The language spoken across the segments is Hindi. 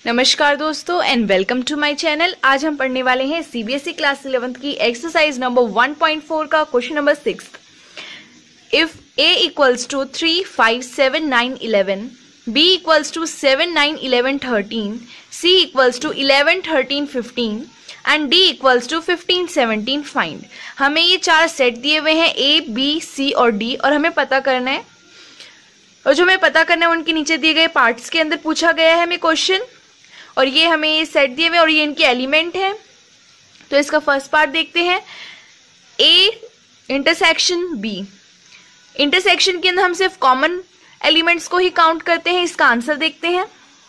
नमस्कार दोस्तों and welcome to my channel. आज हम पढ़ने वाले हैं सीबीएसई क्लास 11th की एक्सरसाइज नंबर 1.4 का question number 6। If a equals to 3, 5, 7, 9, 11, b equals to 7, 9, 11, 13, c equals to 11, 13, 15 and d equals to 15, 17 find. हमें ये चार सेट दिए हुए हैं a, b, c और d और हमें पता करना है, और जो हमें पता करना है उनके नीचे दिए गए पार्ट्स के अंदर पूछा गया है हमें क्वेश्चन, और ये हमें ये सेट दिए हुए और ये इनके एलिमेंट है। तो इसका फर्स्ट पार्ट देखते हैं, ए इंटरसेक्शन बी। इंटरसेक्शन के अंदर हम सिर्फ कॉमन एलिमेंट्स को ही काउंट करते हैं। इसका आंसर देखते हैं,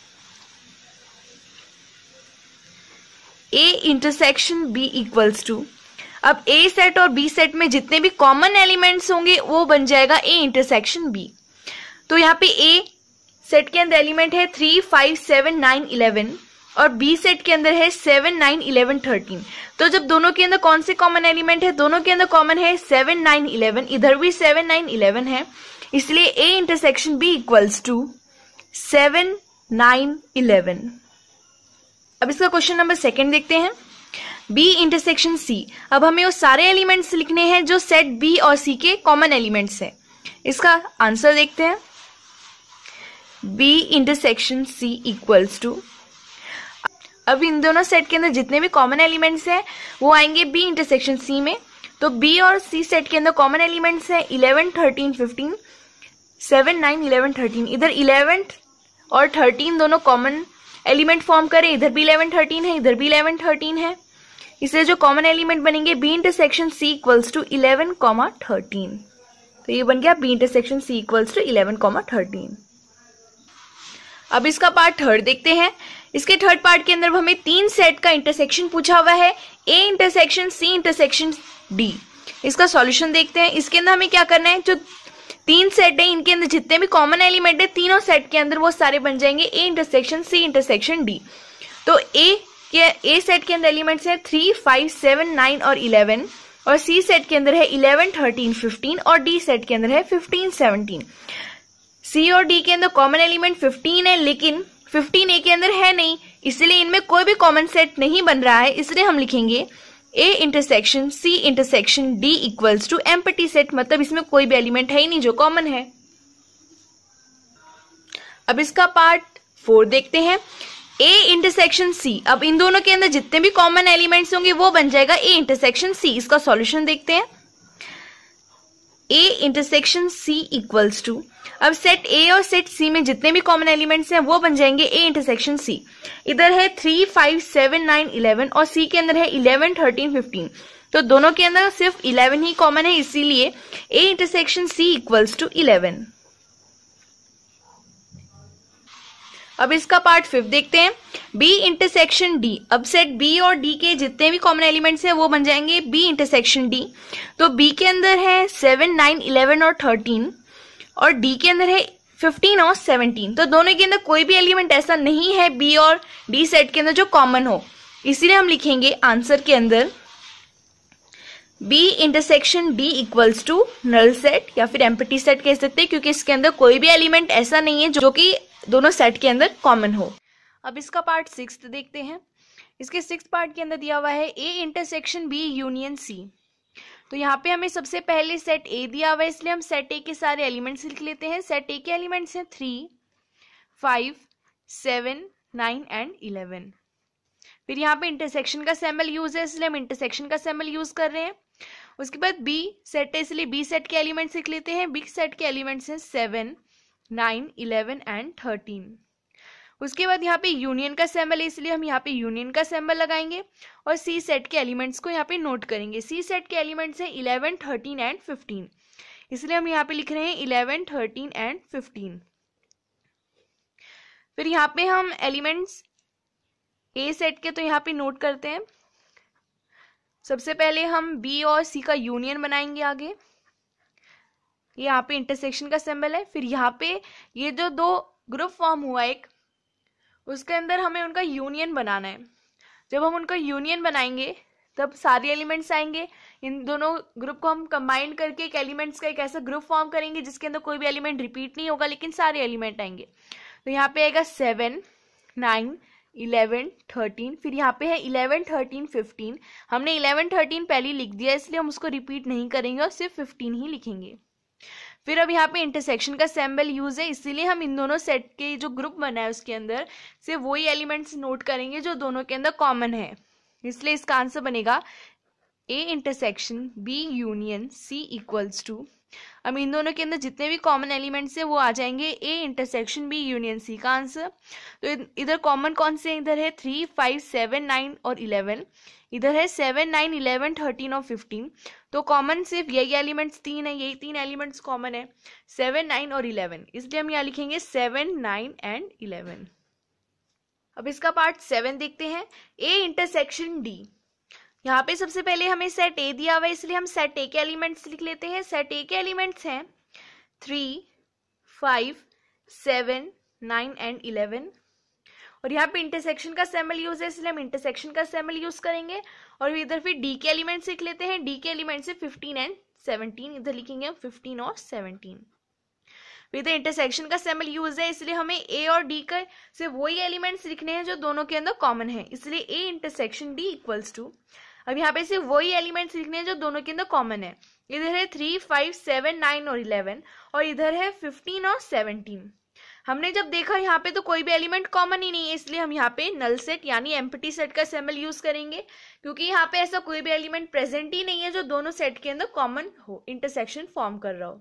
A intersection B equals to, अब ए सेट और बी सेट में जितने भी कॉमन एलिमेंट्स होंगे वो बन जाएगा ए इंटरसेक्शन बी। तो यहाँ पे ए सेट के अंदर एलिमेंट है 3, 5, 7, 9, 11 और बी सेट के अंदर है 7, 9, 11, 13। तो जब दोनों के अंदर कौन से कॉमन एलिमेंट है, दोनों के अंदर कॉमन है 7, 9, 11, इधर भी 7, 9, 11 है, इसलिए A intersection B equals to 7, 9, 11। अब इसका क्वेश्चन नंबर 2 देखते हैं, बी इंटरसेक्शन सी। अब हमें वो सारे एलिमेंट्स लिखने हैं जो सेट बी और सी के कॉमन एलिमेंट्स है। इसका आंसर देखते हैं, B intersection C equals to, अब इन दोनों सेट के अंदर जितने भी कॉमन एलिमेंट्स हैं वो आएंगे B इंटरसेक्शन C में। तो B और C सेट के अंदर कॉमन एलिमेंट्स हैं 11, 13, 15, 7, 9, 11, 13। इधर 11 और 13 दोनों कॉमन एलिमेंट फॉर्म करें, इधर भी 11, 13 है, इधर भी 11, 13 है, इसलिए जो कॉमन एलिमेंट बनेंगे B intersection C equals to 11, 13। तो ये बन गया B intersection C equals to 11, 13। अब इसका पार्ट थर्ड देखते हैं। इसके थर्ड पार्ट के अंदर हमें 3 सेट का इंटरसेक्शन पूछा हुआ है, A intersection C intersection D. इसका सॉल्यूशन देखते हैं। इसके अंदर हमें क्या करना है, जो 3 सेट है इनके अंदर जितने भी कॉमन एलिमेंट है तीनों सेट के अंदर वो सारे बन जाएंगे A intersection C intersection D. तो ए सेट के अंदर एलिमेंट्स है 3, 5, 7, 9 और 11 और सी सेट के अंदर है 11, 13, 15 और डी सेट के अंदर है 15, 17। सी और डी के अंदर कॉमन एलिमेंट 15 है, लेकिन 15 ए के अंदर है नहीं, इसलिए इनमें कोई भी कॉमन सेट नहीं बन रहा है, इसलिए हम लिखेंगे A intersection C intersection D equals to empty set, मतलब इसमें कोई भी एलिमेंट है ही नहीं जो कॉमन है। अब इसका पार्ट 4 देखते हैं, ए इंटरसेक्शन सी। अब इन दोनों के अंदर जितने भी कॉमन एलिमेंट्स होंगे वो बन जाएगा ए इंटरसेक्शन सी। इसका सॉल्यूशन देखते हैं, A intersection C equals to, अब सेट ए और सेट सी में जितने भी कॉमन एलिमेंट्स हैं वो बन जाएंगे ए इंटरसेक्शन सी। इधर है 3, 5, 7, 9, 11 और सी के अंदर है 11, 13, 15। तो दोनों के अंदर सिर्फ 11 ही कॉमन है, इसीलिए A intersection C equals to 11। अब इसका पार्ट 5 देखते हैं, बी इंटरसेक्शन डी। अब सेट बी और डी के जितने भी कॉमन एलिमेंट्स हैं वो बन जाएंगे बी इंटरसेक्शन डी। तो बी के अंदर है 7, 9, 11 और 13 और डी के अंदर है 15 और 17। तो दोनों के अंदर कोई भी एलिमेंट ऐसा नहीं है बी और डी सेट के अंदर जो कॉमन हो, इसीलिए हम लिखेंगे आंसर के अंदर B intersection D equals to null set या फिर एम्प्टी सेट कह सकते हैं, क्योंकि इसके अंदर कोई भी एलिमेंट ऐसा नहीं है जो कि दोनों सेट के अंदर कॉमन हो। अब इसका पार्ट 6 देखते हैं। इसके 6 पार्ट के अंदर दिया हुआ है A intersection B union C. तो यहाँ पे हमें सबसे पहले सेट ए दिया हुआ है, इसलिए हम सेट ए के सारे एलिमेंट्स लिख लेते हैं। सेट ए के एलिमेंट्स हैं 3, 5, 7, 9 एंड 11। फिर यहाँ पे इंटरसेक्शन का सिंबल यूज है, इसलिए हम इंटरसेक्शन का सिंबल यूज कर रहे हैं। उसके बाद बी सेट है, इसलिए बी सेट के एलिमेंट्स लिख लेते हैं। बी सेट के एलिमेंट्स हैं 7, 9, 11 एंड 13। उसके बाद यहाँ पे यूनियन का सिंबल है, इसलिए हम यहाँ पे यूनियन का सिंबल लगाएंगे और सी सेट के एलिमेंट्स को यहाँ पे नोट करेंगे। सी सेट के एलिमेंट्स हैं 11, 13 एंड 15, इसलिए हम यहाँ पे लिख रहे हैं 11, 13 एंड 15। फिर यहाँ पे हम एलिमेंट्स ए सेट के तो यहाँ पे नोट करते हैं। सबसे पहले हम बी और सी का यूनियन बनाएंगे। आगे यहाँ पे इंटरसेक्शन का सिंबल है। फिर यहाँ पे ये जो 2 ग्रुप फॉर्म हुआ एक, उसके अंदर हमें उनका यूनियन बनाना है। जब हम उनका यूनियन बनाएंगे तब सारे एलिमेंट्स आएंगे। इन दोनों ग्रुप को हम कंबाइन करके एक एलिमेंट्स का एक ऐसा ग्रुप फॉर्म करेंगे जिसके अंदर कोई भी एलिमेंट रिपीट नहीं होगा, लेकिन सारे एलिमेंट आएंगे। तो यहाँ पे आएगा 7, 9, 11 13, फिर यहाँ पे है 11 13 15। हमने 11 13 पहले लिख दिया इसलिए हम उसको रिपीट नहीं करेंगे और सिर्फ 15 ही लिखेंगे। फिर अब यहाँ पे इंटरसेक्शन का सिंबल यूज है, इसीलिए हम इन दोनों सेट के जो ग्रुप बना है उसके अंदर सिर्फ वही एलिमेंट्स नोट करेंगे जो दोनों के अंदर कॉमन है। इसलिए इसका आंसर बनेगा A intersection B union C equals to, अब इन दोनों के अंदर जितने भी कॉमन एलिमेंट्स हैं वो आ जाएंगे A intersection B union C का आंसर। तो इधर कॉमन कौन से, इधर है 3 5 7 9 और 11, इधर है 7 9 11 13 और 15। तो कॉमन सिर्फ यही एलिमेंट्स तीन है, यही तीन एलिमेंट्स कॉमन है 7 9 और 11, इसलिए हम यहाँ लिखेंगे 7 9 एंड 11। अब इसका पार्ट 7 देखते हैं, ए इंटरसेक्शन डी। यहाँ पे सबसे पहले हमें सेट ए दिया हुआ है इसलिए हम सेट ए के एलिमेंट्स लिख लेते हैं। सेट ए के एलिमेंट्स हैं 3 5 7 9 एंड 11, और यहाँ पे इंटरसेक्शन का सिंबल यूज है इसलिए हम इंटरसेक्शन का सिंबल यूज करेंगे। और इधर फिर डी के एलिमेंट्स लिख लेते हैं, डी के एलिमेंट्स है 15 एंड 17, इधर लिखेंगे हम 15 और 17। फिर इधर इंटरसेक्शन का सिंबल यूज है इसलिए हमें ए और डी का सिर्फ वही एलिमेंट्स लिखने हैं जो दोनों के अंदर कॉमन है, इसलिए A intersection D equals to, अब यहाँ पे सिर्फ वही एलिमेंट्स लिखने हैं जो दोनों के अंदर कॉमन है। इधर है 3 5 7 9 और 11, और इधर है 15 और 17। हमने जब देखा यहाँ पे तो कोई भी एलिमेंट कॉमन ही नहीं है, इसलिए हम यहाँ पे नल सेट यानी एम्प्टी सेट का सिंबल यूज करेंगे, क्योंकि यहाँ पे ऐसा कोई भी एलिमेंट प्रेजेंट ही नहीं है जो दोनों सेट के अंदर कॉमन हो, इंटरसेक्शन फॉर्म कर रहा हो।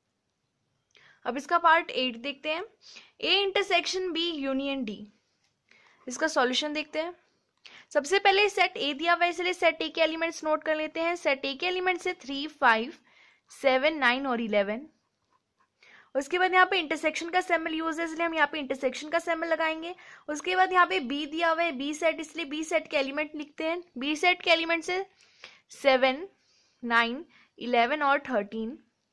अब इसका पार्ट 8 देखते हैं, A intersection B union D. इसका सॉल्यूशन देखते हैं। सबसे पहले सेट ए दिया हुआ है इसलिए सेट ए के एलिमेंट्स नोट कर लेते हैं। सेट ए के एलिमेंट्स है 3 5 7 9 और 11। उसके बाद यहाँ पे इंटरसेक्शन का सिंबल यूज है इसलिए हम यहाँ पे इंटरसेक्शन का सिंबल लगाएंगे। उसके बाद यहाँ पे बी दिया हुआ है, बी सेट, इसलिए बी सेट के एलिमेंट लिखते हैं। बी सेट के एलिमेंट्स है 7 9 11 और 13।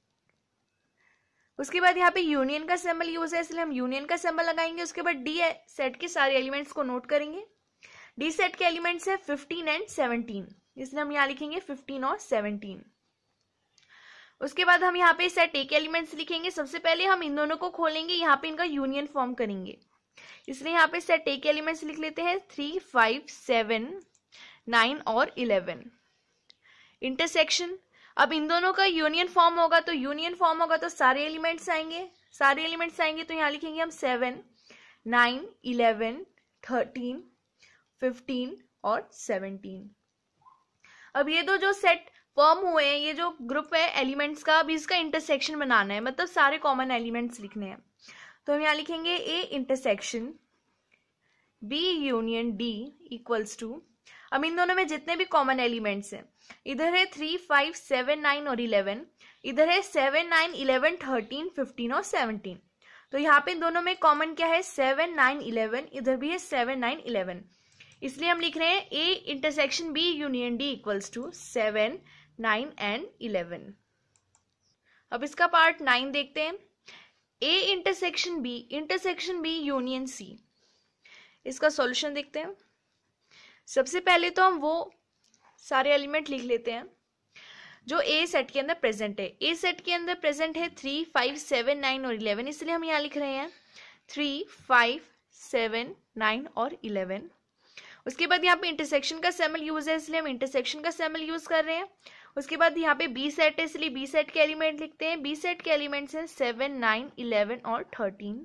उसके बाद यहाँ पे यूनियन का सिंबल यूज है इसलिए हम यूनियन का सिंबल लगाएंगे। उसके बाद डी सेट के सारे एलिमेंट्स को नोट करेंगे। डी सेट के एलिमेंट्स है 15 एंड 17, इसलिए हम यहाँ लिखेंगे 15 और 17। उसके बाद हम यहाँ पे सेट ए के एलिमेंट्स लिखेंगे। सबसे पहले हम इन दोनों को खोलेंगे, यहाँ पे इनका यूनियन फॉर्म करेंगे, इसलिए यहाँ पे सेट ए के एलिमेंट्स लिख लेते हैं 3 5 7 9 और 11। इंटरसेक्शन, अब इन दोनों का यूनियन फॉर्म होगा तो सारे एलिमेंट्स आएंगे, तो यहाँ लिखेंगे हम 7 9 11 13 15 और 17। अब ये दो जो सेट फॉर्म हुए हैं, ये जो ग्रुप है एलिमेंट्स का, अब इसका इंटरसेक्शन बनाना है, मतलब सारे कॉमन एलिमेंट्स लिखने हैं। तो हम यहाँ लिखेंगे A intersection B union D equals to, अब इन दोनों में जितने भी कॉमन एलिमेंट्स हैं, इधर है 3 5 7 9 और 11, इधर है 7 9 11 13 15 और 17। तो यहाँ पे इन दोनों में कॉमन क्या है, 7 9 11, इधर भी है 7 9 11, इसलिए हम लिख रहे हैं A intersection B union D equals to 7 9 and 11। अब इसका पार्ट 9 देखते हैं, A intersection B union C. इसका सॉल्यूशन देखते हैं। सबसे पहले तो हम वो सारे एलिमेंट लिख लेते हैं जो ए सेट के अंदर प्रेजेंट है। ए सेट के अंदर प्रेजेंट है 3 5 7 9 और 11, इसलिए हम यहाँ लिख रहे हैं 3 5 7 9 और 11। उसके बाद यहाँ पे इंटरसेक्शन का सिंबल यूज है इसलिए हम इंटरसेक्शन का सिंबल यूज कर रहे हैं। उसके बाद यहाँ पे बी सेट है इसलिए बी सेट के एलिमेंट लिखते हैं। बी सेट के एलिमेंट्स हैं 7 9 11 और 13।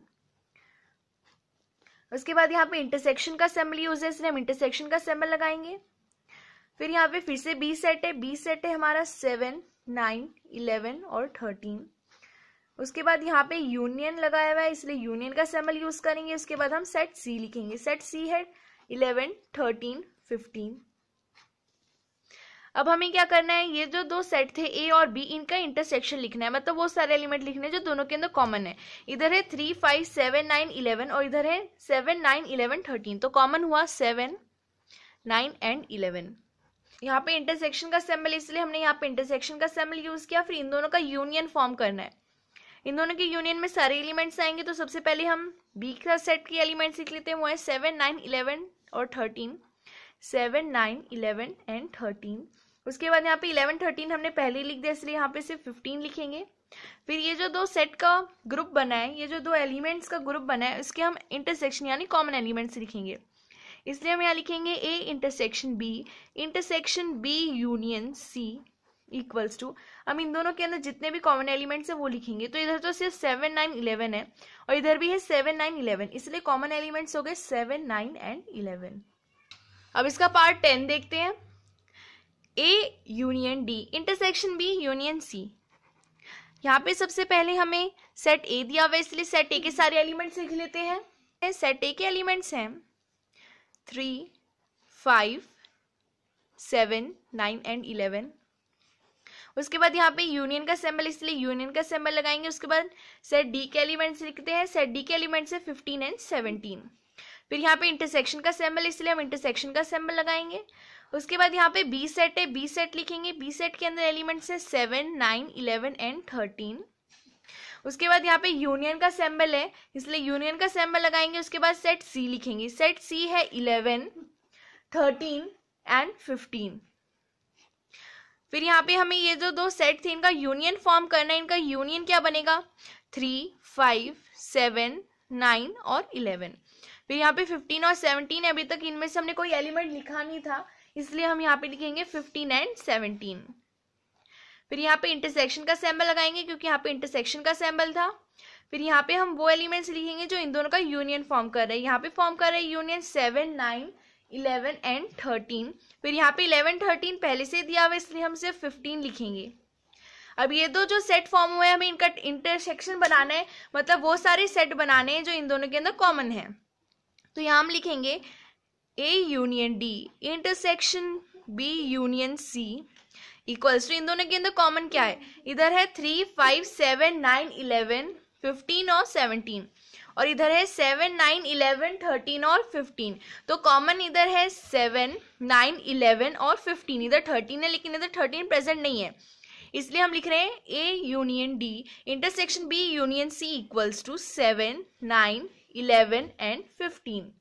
उसके बाद यहाँ पे इंटरसेक्शन का सिंबल यूज है इसलिए हम इंटरसेक्शन का सिंबल लगाएंगे। फिर यहाँ पे फिर से बी सेट है हमारा 7 9 11 और 13। उसके बाद यहाँ पे यूनियन लगाया हुआ है इसलिए यूनियन का सिंबल यूज करेंगे। उसके बाद हम सेट सी लिखेंगे। सेट सी है 11 13 15। अब हमें क्या करना है, ये जो दो सेट थे ए और बी, इनका इंटरसेक्शन लिखना है, मतलब वो सारे एलिमेंट लिखने हैं जो दोनों के अंदर कॉमन है। इधर है 3 5 7 9 11 और इधर है 7 9 11 13, तो कॉमन हुआ 7 9 एंड 11। यहाँ पे इंटरसेक्शन का सिंबल इसलिए हमने यहाँ पे इंटरसेक्शन का सिंबल यूज किया। फिर इन दोनों का यूनियन फॉर्म करना है। इन दोनों के यूनियन में सारे एलिमेंट्स आएंगे, तो सबसे पहले हम बी का सेट के एलिमेंट्स लिख लेते हैं। वो है 7 9 11 और 13, 7 9 11 एंड 13। उसके बाद यहाँ पे 11 13 हमने पहले ही लिख दिया इसलिए यहाँ पे सिर्फ 15 लिखेंगे। फिर ये जो दो सेट का ग्रुप बना है, ये जो दो एलिमेंट्स का ग्रुप बना है, इसके हम इंटरसेक्शन यानी कॉमन एलिमेंट्स लिखेंगे। इसलिए हम यहाँ लिखेंगे A intersection B union C equals to, हम इन दोनों के अंदर जितने भी कॉमन एलिमेंट्स है वो लिखेंगे। तो इधर तो सिर्फ 7, 9, 11 है और इधर भी है 7, 9, 11, इसलिए कॉमन एलिमेंट्स हो गए 7, 9 एंड 11। अब इसका पार्ट 10 देखते हैं। A union D intersection B union C। यहाँ पे सबसे पहले हमें सेट A दिया हुआ है, इसलिए सेट A के सारे एलिमेंट्स लिख लेते हैं। सेट A के एलिमेंट्स हैं 3, 5, 7, 9 एंड 11। उसके बाद यहाँ पे यूनियन का सिंबल, इसलिए यूनियन का सिंबल लगाएंगे। उसके बाद सेट डी के एलिमेंट्स लिखते हैं। सेट डी के एलिमेंट्स है 15 एंड 17। फिर यहाँ पे इंटरसेक्शन का सिंबल, इसलिए हम इंटरसेक्शन का सिंबल लगाएंगे। उसके बाद यहाँ पे बी सेट है, बी सेट लिखेंगे। बी सेट के अंदर एलिमेंट्स है 7, 9, 11 एंड 13। उसके बाद यहाँ पे यूनियन का सिंबल है, इसलिए यूनियन का सिंबल लगाएंगे। उसके बाद सेट सी लिखेंगे। सेट सी है 11, 13 एंड 15। फिर यहाँ पे हमें ये जो दो सेट थे इनका यूनियन फॉर्म करना है। इनका यूनियन क्या बनेगा 3, 5, 7, 9 और 11। फिर यहाँ पे 15 और 17 है, अभी तक इनमें से हमने कोई एलिमेंट लिखा नहीं था, इसलिए हम यहाँ पे लिखेंगे 15 एंड 17। फिर यहाँ पे इंटरसेक्शन का सिंबल लगाएंगे क्योंकि यहाँ पे इंटरसेक्शन का सिंबल था। फिर यहाँ पे हम वो एलिमेंट्स लिखेंगे जो इन दोनों का यूनियन फॉर्म कर रहे हैं। यहाँ पे फॉर्म कर रहे हैं यूनियन 7, 9, 11 एंड 13। फिर यहाँ पे 11, 13 पहले से दिया हुआ है, इसलिए हम सिर्फ 15 लिखेंगे। अब ये दो जो सेट फॉर्म हुए हैं हमें इनका इंटरसेक्शन बनाना है, मतलब वो सारे सेट बनाने हैं जो इन दोनों के अंदर कॉमन है। तो यहाँ हम लिखेंगे A union D intersection B union C equals to, इन दोनों के अंदर कॉमन क्या है, इधर है 3, 5, 7, 9, 11, 15 और 17 और इधर है 7, 9, 11, 13 और 15। तो कॉमन इधर है 7, 9, 11 और 15। इधर 13 है लेकिन इधर 13 प्रेजेंट नहीं है, इसलिए हम लिख रहे हैं A union D intersection B union C equals to 7, 9, 11 and 15।